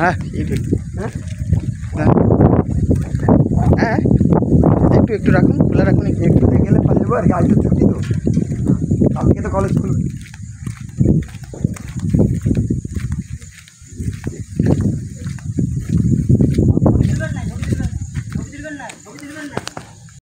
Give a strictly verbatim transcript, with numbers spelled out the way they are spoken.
হ্যাঁ এই ঠিক হ্যাঁ হ্যাঁ একটু একটু রাখুন খোলা রাখুন, একটু একটু দিয়ে গেলে পালিয়ে যাবো আর কি। আজ তো ছুটি তো, কালকে তো কলেজ খুলবে।